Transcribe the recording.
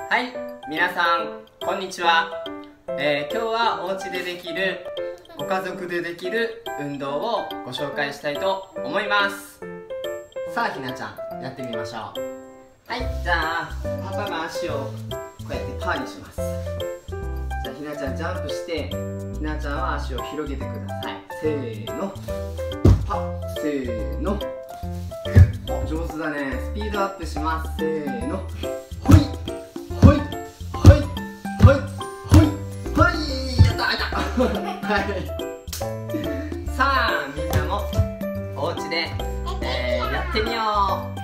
はい、皆さんこんにちは。今日はお家でできるご家族でできる運動をご紹介したいと思います。さあひなちゃんやってみましょう。はい、じゃあパパが足をこうやってパーにします。じゃあひなちゃんジャンプしてひなちゃんは足を広げてください。せーのパッ、せーのお、上手だね。スピードアップします。せーのほいほいほいほいほいほい、やったやったはい、さあみんなもお家で、やってみよう。